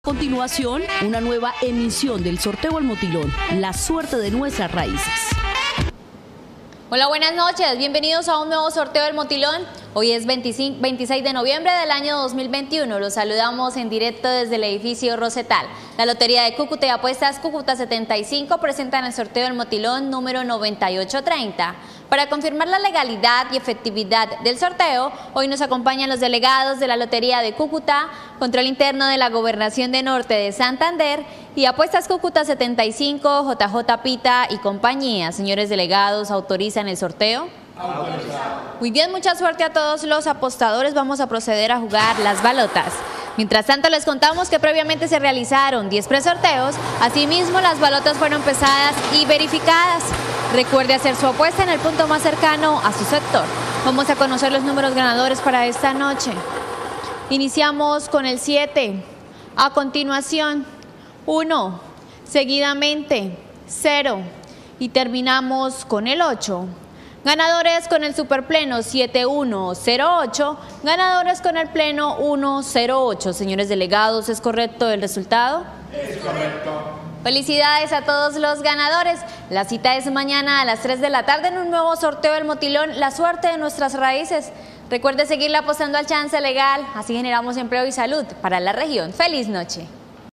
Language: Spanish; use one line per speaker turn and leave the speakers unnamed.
A continuación, una nueva emisión del sorteo El Motilón, la suerte de nuestras raíces.
Hola, buenas noches, bienvenidos a un nuevo sorteo del Motilón. Hoy es 26 de noviembre del año 2021, los saludamos en directo desde el edificio Rosetal. La Lotería de Cúcuta y Apuestas Cúcuta 75 presentan el sorteo del Motilón número 9830. Para confirmar la legalidad y efectividad del sorteo, hoy nos acompañan los delegados de la Lotería de Cúcuta, Control Interno de la Gobernación de Norte de Santander y Apuestas Cúcuta 75, JJ Pita y compañía. Señores delegados, ¿autorizan el sorteo? Autorizado. Muy bien, mucha suerte a todos los apostadores. Vamos a proceder a jugar las balotas. Mientras tanto, les contamos que previamente se realizaron 10 presorteos. Asimismo, las balotas fueron pesadas y verificadas. Recuerde hacer su apuesta en el punto más cercano a su sector. Vamos a conocer los números ganadores para esta noche. Iniciamos con el 7. A continuación, 1. Seguidamente, 0. Y terminamos con el 8. Ganadores con el superpleno 7108, ganadores con el pleno 108. Señores delegados, ¿es correcto el resultado?
Es correcto.
Felicidades a todos los ganadores. La cita es mañana a las 3 de la tarde en un nuevo sorteo del Motilón, la suerte de nuestras raíces. Recuerde seguirle apostando al chance legal, así generamos empleo y salud para la región. ¡Feliz noche!